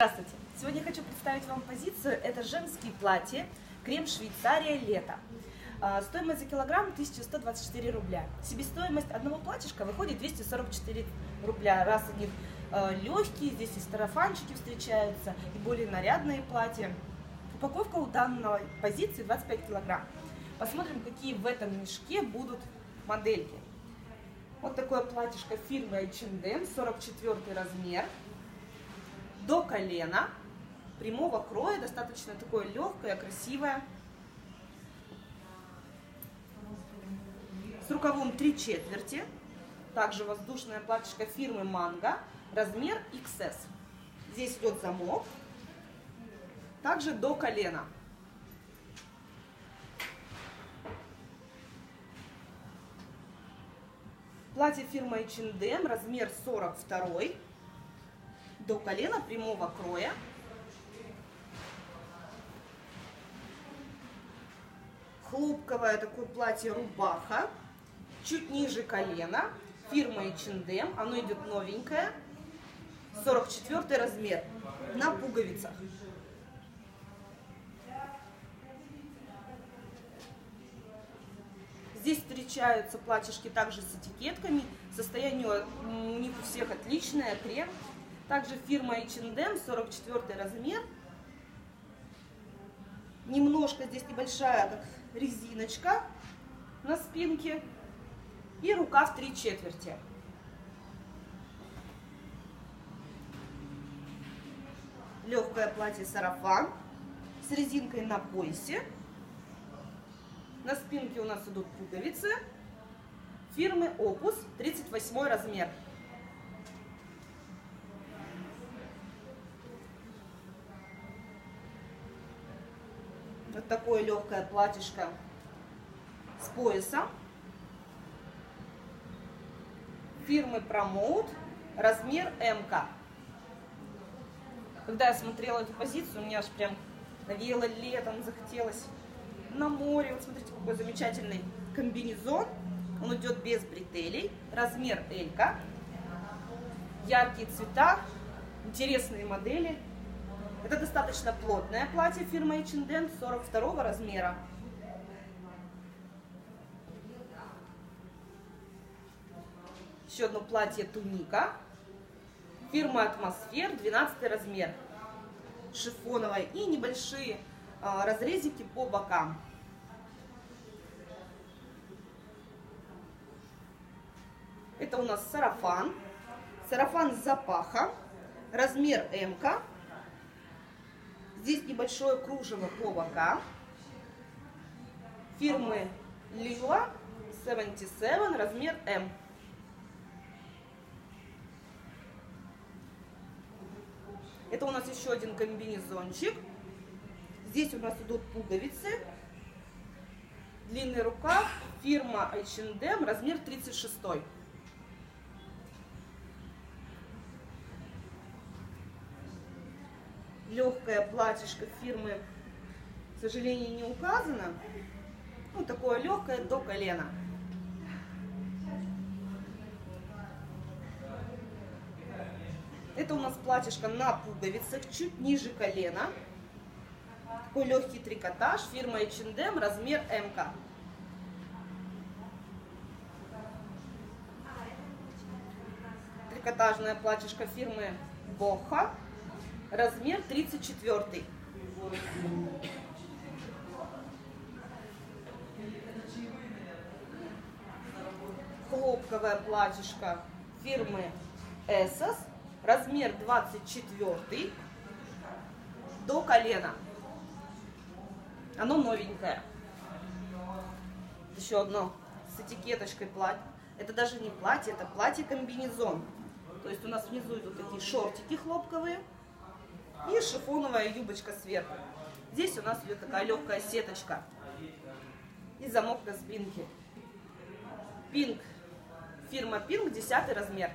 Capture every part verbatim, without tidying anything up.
Здравствуйте! Сегодня я хочу представить вам позицию. Это женские платья, крем Швейцария лето. Стоимость за килограмм тысяча сто двадцать четыре рубля. Себестоимость одного платьишка выходит двести сорок четыре рубля. Раз у них легкие, здесь и сарафанчики встречаются, и более нарядные платья. Упаковка у данной позиции двадцать пять килограмм. Посмотрим, какие в этом мешке будут модельки. Вот такое платьишко фирмы эйч энд эм, сорок четвёртый размер. До колена, прямого кроя, достаточно такое легкое, красивое. С рукавом три четверти. Также воздушное платьишко фирмы Манго, размер икс эс. Здесь идет замок. Также до колена. Платье фирмы эйч энд эм, размер сорок второй. До колена, прямого кроя. Хлопковое такое платье рубаха, чуть ниже колена, фирма эйч энд эм, оно идет новенькое, сорок четвёртый размер, на пуговицах. Здесь встречаются платьишки также с этикетками, состояние у них у всех отличное, крем. Также фирма эйч энд эм, сорок четвёртый размер. Немножко здесь небольшая как резиночка на спинке. И рукав три четверти. Легкое платье сарафан с резинкой на поясе. На спинке у нас идут пуговицы. Фирмы Opus, тридцать восьмой размер. Вот такое легкое платьишко с поясом. Фирмы Promote, размер эм ка. Когда я смотрела эту позицию, у меня аж прям навеяло летом, захотелось на море. Вот смотрите, какой замечательный комбинезон. Он идет без бретелей. Размер эль ка. Яркие цвета, интересные модели. Это достаточно плотное платье фирмы эйч энд эм, сорок второго размера. Еще одно платье туника. Фирма Атмосфер, двенадцатый размер. Шифоновое и небольшие а, разрезики по бокам. Это у нас сарафан. Сарафан с запахом. Размер эм ка. Здесь небольшое кружево по бокам. Фирмы Lila, семьдесят семь, размер эм. Это у нас еще один комбинезончик. Здесь у нас идут пуговицы. Длинный рукав. Фирма эйч энд эм, размер тридцать шестой. Легкое платьишко фирмы, к сожалению, не указано. Ну, такое легкое до колена. Это у нас платьишко на пуговицах, чуть ниже колена. Такой легкий трикотаж, фирма эйч энд эм, размер эм ка. Трикотажное платьишко фирмы Боха. Размер тридцать четвёртый. Хлопковое платьишко фирмы Эсос. Размер двадцать четвёртый. До колена. Оно новенькое. Еще одно с этикеточкой платье. Это даже не платье, это платье-комбинезон. То есть у нас внизу идут такие шортики хлопковые. И шифоновая юбочка сверху. Здесь у нас идет такая легкая сеточка. И замок на спинке. Пинк. Фирма Пинк, десятый размер.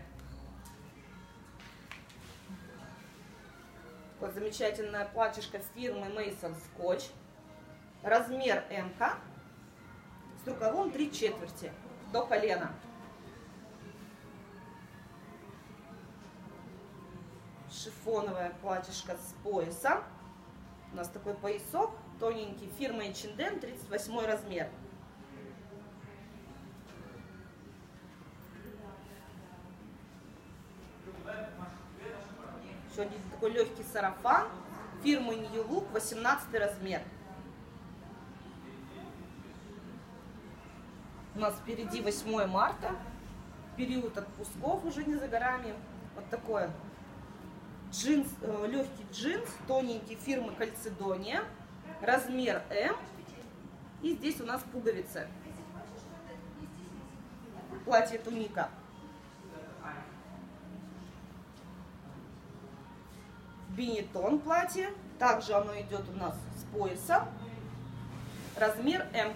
Вот замечательное платьишко фирмы Mason Scotch. Размер эм ка. С рукавом три четверти. До колена. шифоновое платьишко с поясом. У нас такой поясок тоненький, фирма эйч энд эм, тридцать восьмой размер. Еще один такой легкий сарафан, фирмы New Look, восемнадцатый размер. У нас впереди восьмое марта, период отпусков уже не за горами. Вот такое джинс, э, легкий джинс, тоненький, фирмы Кальцедония, размер М. И здесь у нас пуговицы. Платье туника. Бинетон платье. Также оно идет у нас с поясом. Размер М.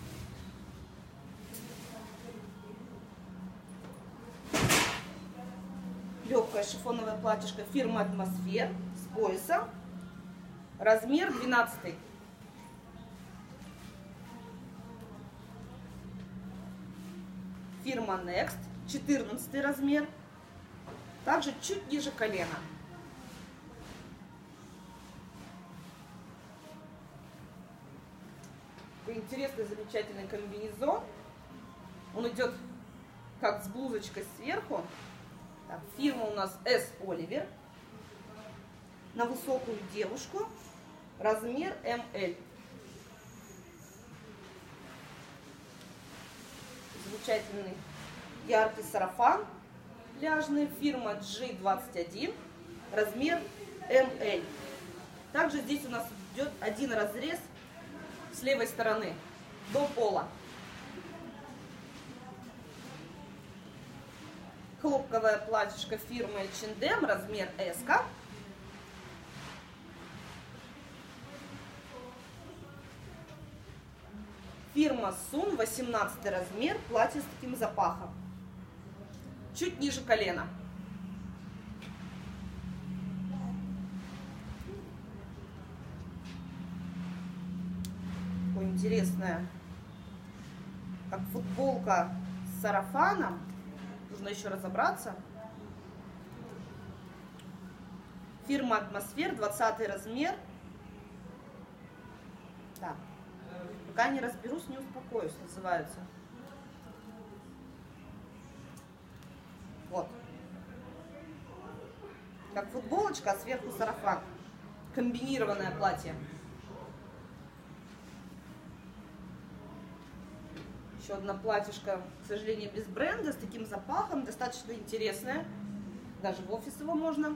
Легкое шифоновое платьишко фирмы Атмосфер с поясом. Размер двенадцатый. Фирма Next, четырнадцатый размер. Также чуть ниже колена. Интересный, замечательный комбинезон. Он идет как с блузочкой сверху. Так, фирма у нас эс Оливер. На высокую девушку. Размер эм эль. Замечательный яркий сарафан пляжный. Фирма джи двадцать один. Размер эм эль. Также здесь у нас идет один разрез с левой стороны до пола. Хлопковое платьишко фирмы эйч энд эм, размер эс. Фирма Сун, восемнадцатый размер, платье с таким запахом. Чуть ниже колена. Такое интересное, как футболка с сарафаном. Нужно еще разобраться. Фирма Атмосфер, двадцатый размер. Так. Пока не разберусь, не успокоюсь, называется. Вот. Как футболочка, а сверху сарафан. Комбинированное платье. Еще одно платьишко, к сожалению, без бренда, с таким запахом, достаточно интересное. Даже в офис его можно.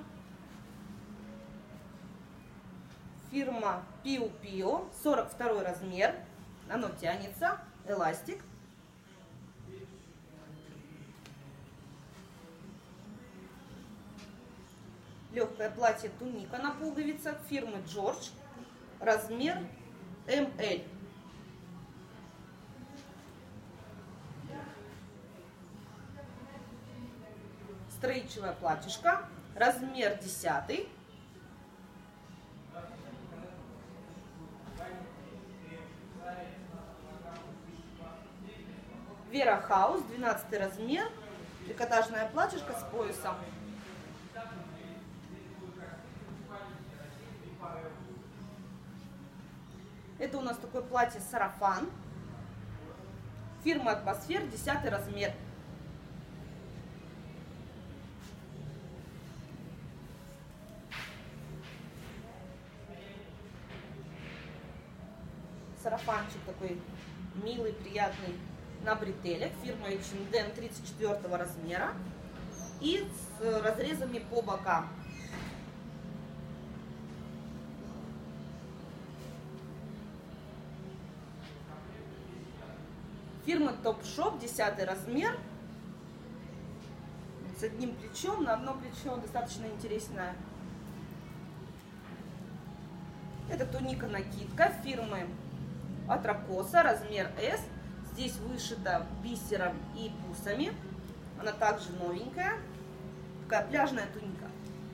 Фирма Пио Пио, сорок второй размер. Оно тянется, эластик. Легкое платье туника на пуговицах фирмы Джордж. Размер эм эль. Стрейчевое платьишко, размер десятый. Вера Хаус, двенадцатый размер, трикотажное платьишко с поясом. Это у нас такое платье сарафан. Фирма Атмосфер, десятый размер. Сарафанчик такой милый, приятный, на бретелях. Фирма эйч энд эм, тридцать четвёртого размера. И с разрезами по бокам. Фирма Topshop, десятый размер. С одним плечом, на одно плечо, достаточно интересная. Это туника-накидка фирмы Атракоса, размер эс. Здесь вышита бисером и бусами. Она также новенькая. Такая пляжная туника.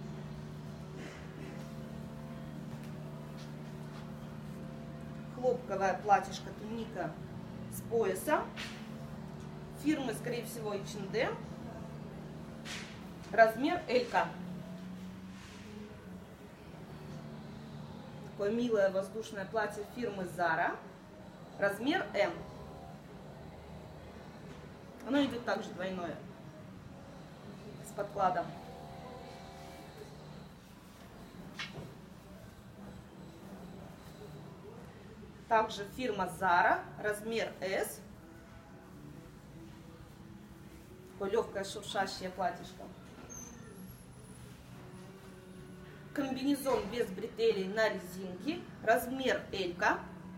Хлопковое платьишко туника с поясом. Фирмы, скорее всего, эйч энд эм. Размер эль. Такое милое воздушное платье фирмы Zara, размер эм. Оно идет также двойное, с подкладом. Также фирма Zara, размер эс. Такое легкое шуршащее платьишко. Комбинезон без бретелей на резинке, размер эль-ка.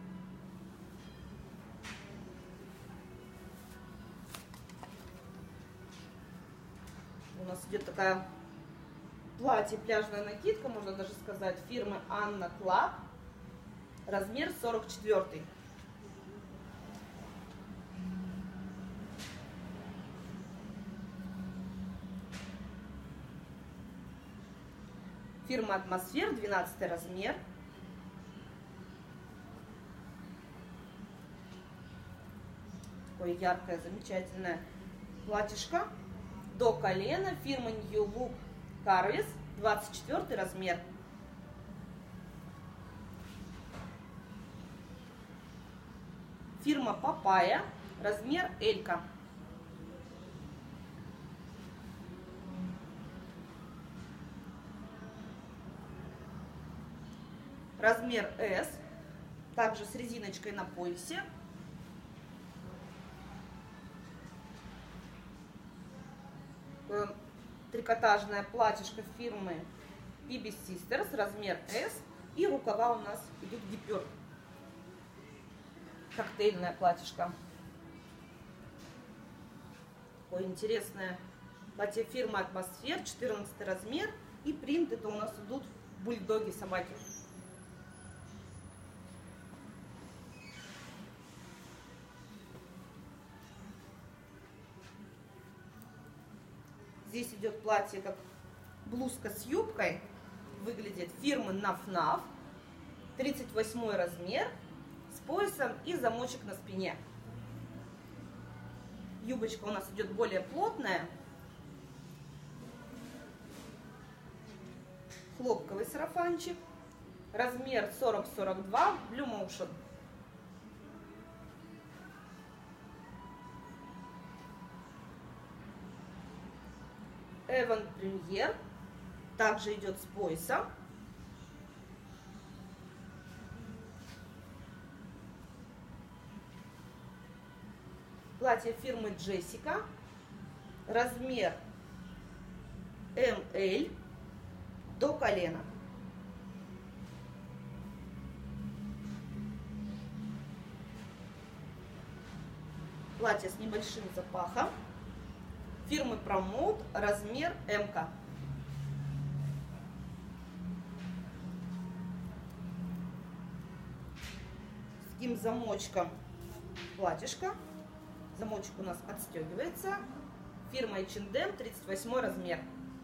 У нас идет такая платье, пляжная накидка, можно даже сказать, фирмы Анна Клаб, размер сорок четыре. Фирма Атмосфер, двенадцатый размер. Такое яркое, замечательное платьишко до колена. Фирма New Look Carvis, двадцать четвёртый размер. Фирма Папая, размер эль-ка. Размер эс, также с резиночкой на поясе. Трикотажное платьишко фирмы Bibi Sisters, размер эс. И рукава у нас идут гипюр. Коктейльное платьишко. Такое интересное платье фирмы Атмосфер, четырнадцатый размер. И принт это у нас идут бульдоги, собаки. Здесь идет платье как блузка с юбкой. Выглядит фирмы наф наф. тридцать восьмой размер. С поясом и замочек на спине. Юбочка у нас идет более плотная. Хлопковый сарафанчик. Размер сорок сорок два. Blue Motion. Эван Премьер. Также идет с поясом. Платье фирмы Джессика. Размер эм эль до колена. Платье с небольшим запахом. Фирмы Promote, размер эм-ка. С таким замочком платьишко. Замочек у нас отстегивается. Фирма эйч энд эм, тридцать восьмой размер.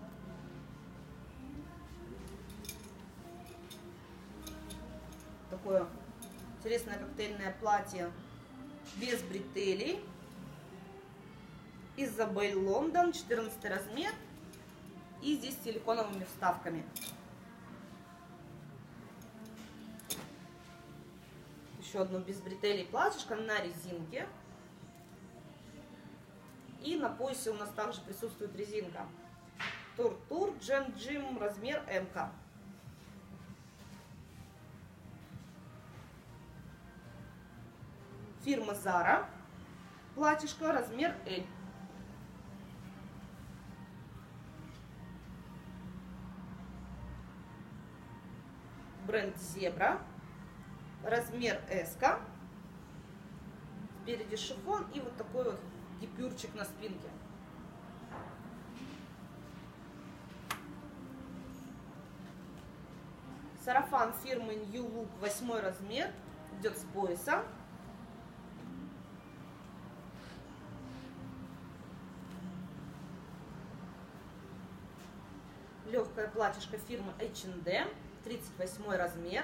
Такое интересное коктейльное платье без бретелей. Изабель Лондон, четырнадцатый размер. И здесь с силиконовыми вставками. Еще одно без бретелей платьишко на резинке. И на поясе у нас также присутствует резинка. Тур-тур Джем Джим, размер эм-ка. Фирма Zara. Платьишко, размер эль. Бренд Зебра. Размер эс-ка. Спереди шифон и вот такой вот гипюрчик на спинке. Сарафан фирмы New Look, восьмой размер. Идет с пояса. Легкое платьишко фирмы эйч энд эм, тридцать восьмой размер.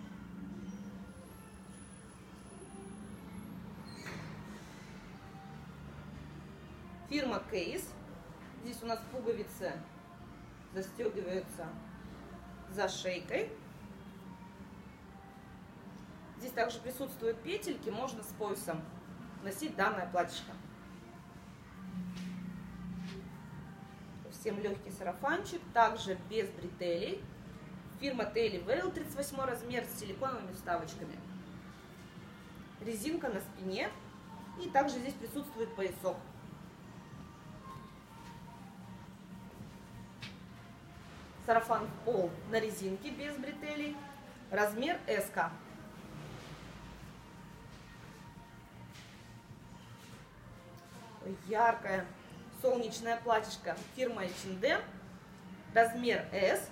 Фирма Кейс. Здесь у нас пуговицы застегиваются за шейкой. Здесь также присутствуют петельки, можно с поясом носить данное платьишко. Совсем легкий сарафанчик, также без бретелей. Фирма Telly Veil, тридцать восьмой размер, с силиконовыми вставочками. Резинка на спине, и также здесь присутствует поясок. Сарафан в пол на резинке без бретелей, размер эс. Яркое солнечное платьишко фирмы эйч энд эм, размер эс.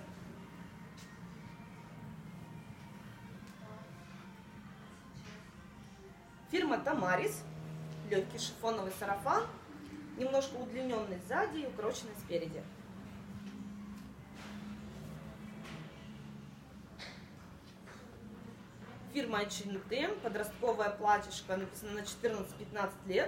Фирма Тамарис, легкий шифоновый сарафан, немножко удлиненный сзади и укороченный спереди. Фирма эйч энд эм, подростковое платьишко, написано на четырнадцать-пятнадцать лет.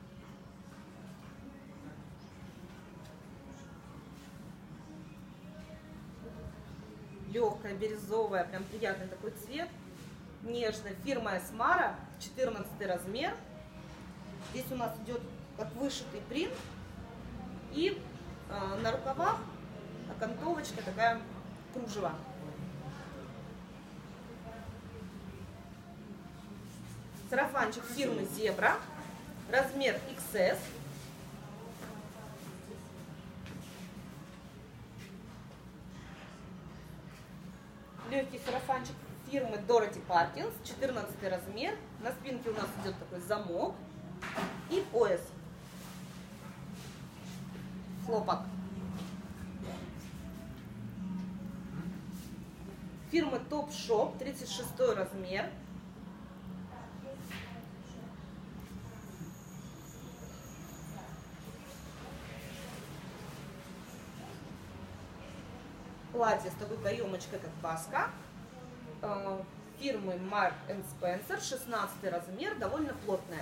Легкое, бирюзовое, прям приятный такой цвет. Нежная. Фирма Эсмара, четырнадцатый размер. Здесь у нас идет как вышитый принт. И э, на рукавах окантовочка такая кружева. Сарафанчик фирмы Зебра, размер икс эс. Легкий сарафанчик фирмы Дороти Паркинс, четырнадцатый размер. На спинке у нас идет такой замок и пояс. Хлопок. Фирмы Топ Шоп, тридцать шестой размер. Платье с такой каемочкой, как баска. Фирмы Mark энд Spencer, шестнадцатый размер, довольно плотная.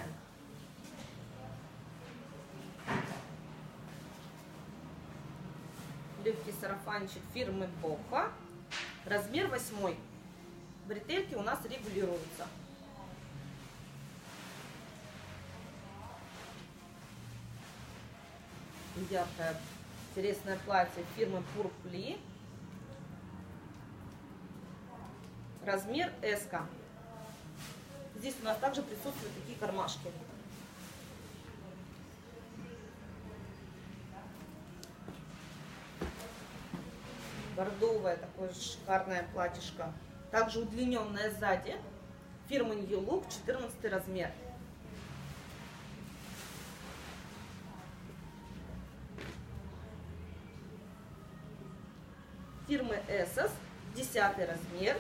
Легкий сарафанчик фирмы Боха, размер восьмой. Бретельки у нас регулируются. Яркое, интересное платье фирмы Purply. Размер эс. Здесь у нас также присутствуют такие кармашки. Бордовое такое шикарное платьишко. Также удлиненное сзади. Фирмы New Look, четырнадцатый размер. Фирмы Эссос, десятый размер.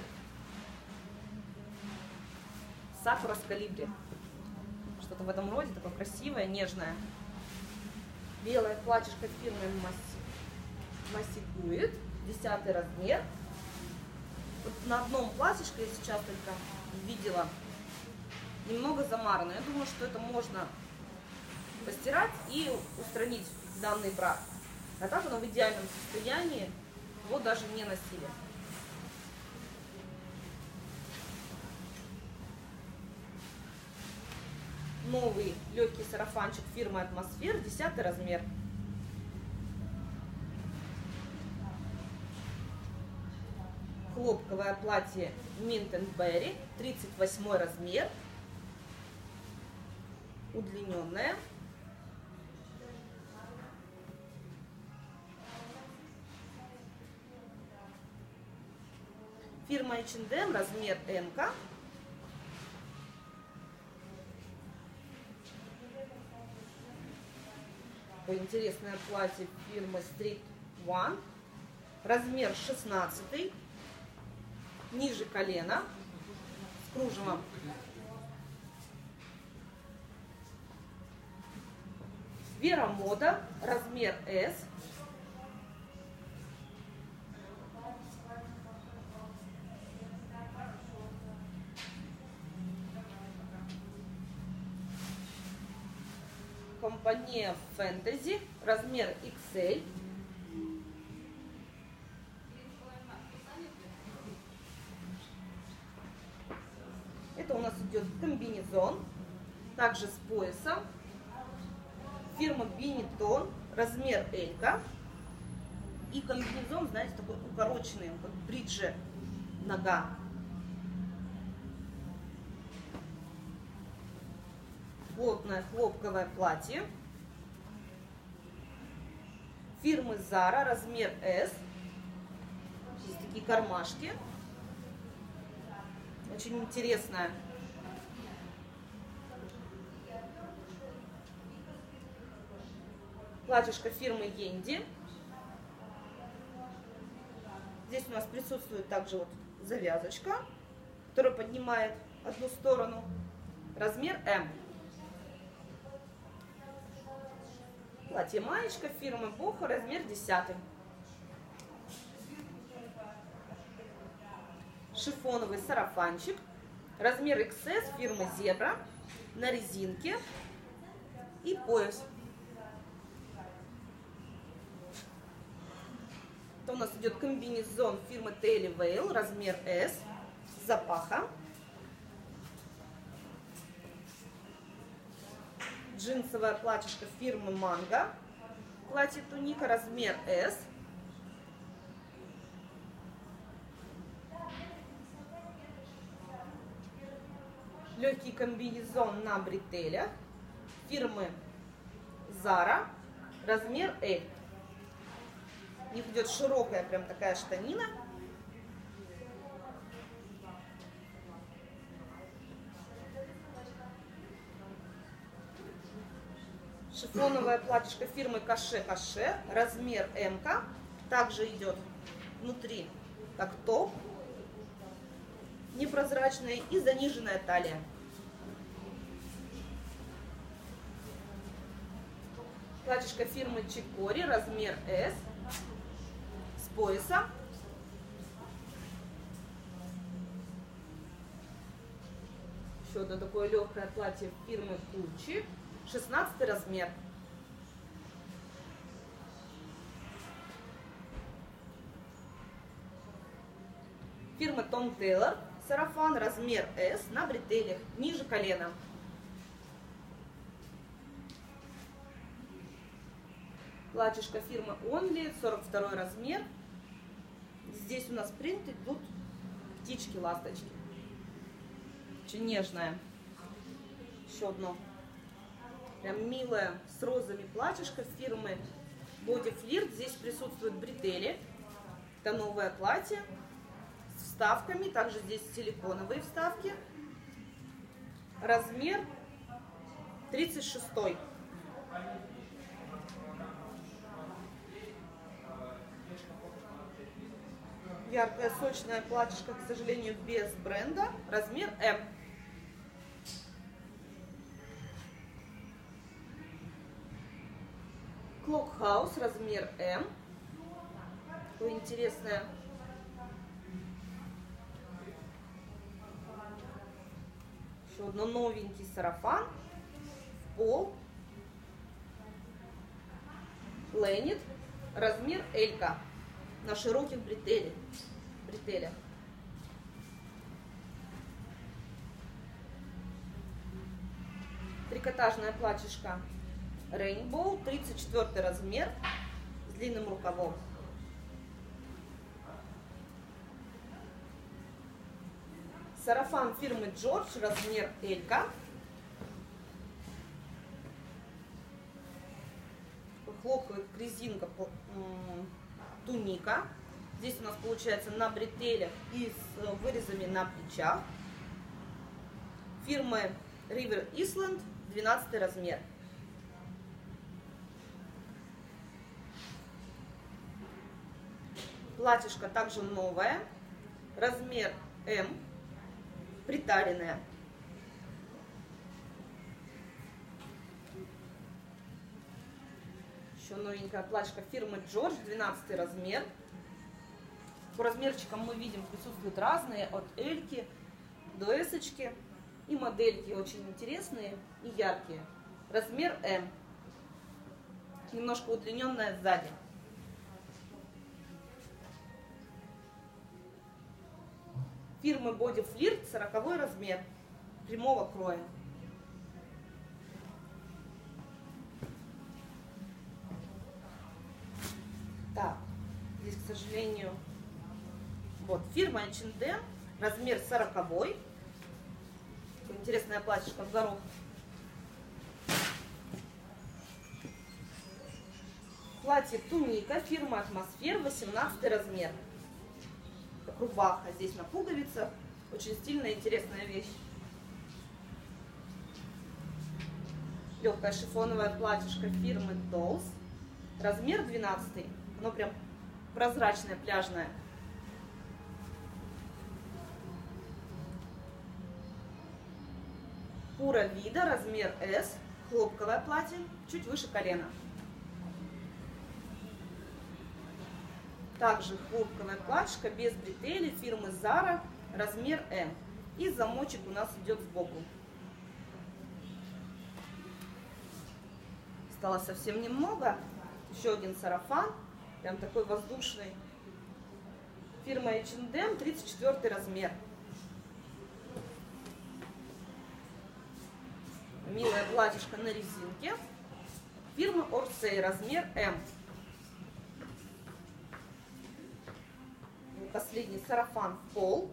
Сакура с колибри. Что-то в этом роде, такое красивое, нежное. Белое платьишко фирмы Массигует, десятый размер. Вот на одном платьишке я сейчас только видела немного замарано. Я думаю, что это можно постирать и устранить данный брак. А так оно в идеальном состоянии, его даже не носили. Новый легкий сарафанчик фирмы Атмосфер, десятый размер. Хлопковое платье Mint энд Berry, тридцать восьмой размер. Удлиненное. Фирма эйч энд эм, размер эм. Интересное платье фирмы Street One, размер шестнадцатый, ниже колена, с кружевом. Вера Мода, размер эс. Компания Fantasy, размер икс эль. Это идет комбинезон, также с поясом. Фирма Benetton, размер L. И комбинезон, знаете, такой укороченный, как бриджи нога. Плотное хлопковое платье. Фирмы Zara, размер S. Здесь такие кармашки. Очень интересная. Платьишко фирмы Yendi. Здесь у нас присутствует также вот завязочка, которая поднимает одну сторону. Размер M. Платье-маечка фирмы Boho, размер десять. Шифоновый сарафанчик, размер икс эс фирмы Zebra, на резинке и пояс. Это у нас идет комбинезон фирмы Daily Veil, размер S, запаха. Джинсовое платьишко фирмы Mango, платье туника, размер S. Легкий комбинезон на бретелях фирмы Zara, размер L. У них идет широкая прям такая штанина. Шифоновое платьишко фирмы Каше Каше, размер М. Также идет внутри как топ, непрозрачная и заниженная талия. Платьишко фирмы Чикори, размер S, с поясом. Еще одно такое легкое платье фирмы Gucci, шестнадцатый размер. Фирма Tom Tailor, сарафан, размер S, на бретелях, ниже колена. Платьишко фирмы Only, сорок второй размер. Здесь у нас принт идут птички, ласточки. Очень нежное. Еще одно прям милое с розами платьишко фирмы Body Flirt. Здесь присутствуют бретели. Это новое платье с вставками. Также здесь силиконовые вставки. Размер тридцать шестой. Яркое, сочное платьишко, к сожалению, без бренда. Размер М. Clock House, размер М. Такое интересное. Еще одно новенький сарафан. В пол. Ленит. Размер Л. На широких бретелях. бретелях. Трикотажное платьишко Rainbow, тридцать четвёртый размер, с длинным рукавом. Сарафан фирмы George, размер L. Хлопковая резинка, туника. Здесь у нас получается на бретелях и с вырезами на плечах. Фирмы River Island, двенадцатый размер. Платьишко также новое, размер М, приталенное. Еще новенькое платьишко фирмы George, двенадцатый размер. По размерчикам мы видим, присутствуют разные, от Эльки до Эсочки. И модельки очень интересные и яркие. Размер М. Немножко удлиненная сзади. Фирмы Body Flirt, сороковой размер. прямого кроя. Так, здесь, к сожалению, вот, фирма эйч энд эм, размер сороковой. Интересная платьишко в горох. Платье туника, фирма Атмосфер, восемнадцатый размер. Как рубаха, здесь на пуговицах. Очень стильная, интересная вещь. Легкое шифоновое платьишко фирмы Dolls. Размер двенадцатый. Оно прям прозрачное, пляжное. Пура вида, размер эс. Хлопковое платье, чуть выше колена. Также хлопковое платьишко без бретелей фирмы Zara, размер эм. И замочек у нас идет сбоку. Стало совсем немного. Еще один сарафан, прям такой воздушный. Фирма эйч энд эм, тридцать четвёртый размер. Милое платьишко на резинке. Фирмы Орсей, размер эм. И последний сарафан в пол.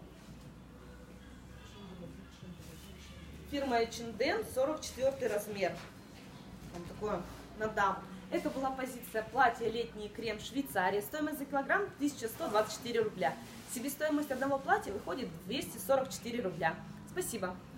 Фирма эйч энд эм, сорок четвёртый размер. Он такой на дам. Это была позиция платья летний крем Швейцария. Стоимость за килограмм тысяча сто двадцать четыре рубля. Себестоимость одного платья выходит двести сорок четыре рубля. Спасибо.